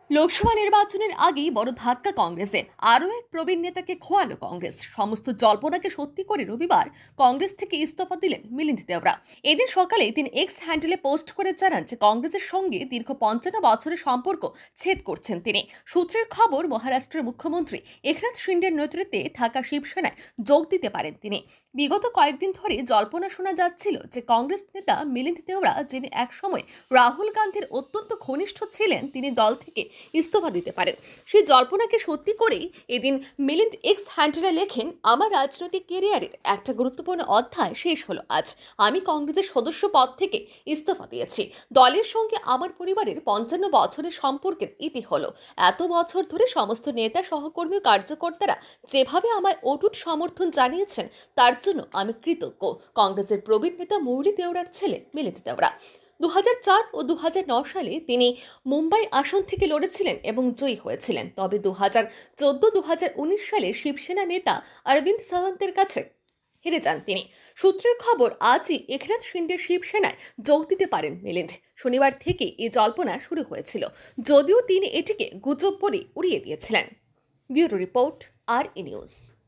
লোকসভা নির্বাচনের আগেই বড় ধাক্কা কংগ্রেসে। আরও এক প্রবীণ নেতাকে খোয়ালো কংগ্রেস। সমস্ত জল্পনাকে সত্যি করে রবিবার কংগ্রেস থেকে ইস্তফা দিলেন মিলিন্দ দেওরা। এদিন সকালে তিনি এক্স হ্যান্ডেলে পোস্ট করে জানান যে কংগ্রেসের সঙ্গে দীর্ঘ ৫৫ বছরের সম্পর্ক ছেদ করছেন তিনি। সূত্রের খবর, মহারাষ্ট্রের মুখ্যমন্ত্রী একনাথ শিন্ডের নেতৃত্বে থাকা শিবসেনায় যোগ দিতে পারেন তিনি। বিগত কয়েকদিন ধরে জল্পনা শোনা যাচ্ছিল যে কংগ্রেস নেতা মিলিন্দ দেওরা, যিনি একসময় রাহুল গান্ধীর অত্যন্ত ঘনিষ্ঠ ছিলেন, তিনি দল থেকে ইস্তফা দিতে পারেন। সেই জল্পনাকে সত্যি করেই এদিন মিলিন্দ এক্স হ্যান্ডেলে লেখেন, আমার রাজনৈতিক ক্যারিয়ারের একটা গুরুত্বপূর্ণ অধ্যায় শেষ হলো আজ। আমি কংগ্রেসের সদস্য পদ থেকে ইস্তফা দিয়েছি। দলের সঙ্গে আমার পরিবারের ৫৫ বছরের সম্পর্কের ইতি হলো। এত বছর ধরে সমস্ত নেতা, সহকর্মী, কার্যকর্তারা যেভাবে আমায় অটুট সমর্থন জানিয়েছেন তার জন্য আমি কৃতজ্ঞ। কংগ্রেসের প্রবীণ নেতা মুরলী দেওরার ছেলে মিলিন্দ দেওরা ২০০৪ ও ২০০৯ সালে তিনি মুম্বাই আসন থেকে লড়েছিলেন এবং জয়ী হয়েছিলেন। তবে ২০১৪-২০১৯ সালে শিবসেনা নেতা অরবিন্দ সাওয়ান্তের কাছে হেরে যান তিনি। সূত্রের খবর, আজই একনাথ শিন্ডের শিবসেনায় যোগ দিতে পারেন মিলিন্দ। শনিবার থেকে এই জল্পনা শুরু হয়েছিল, যদিও তিনি এটিকে গুজব বলে উড়িয়ে দিয়েছিলেন। ব্যুরো রিপোর্ট, আর ই নিউজ।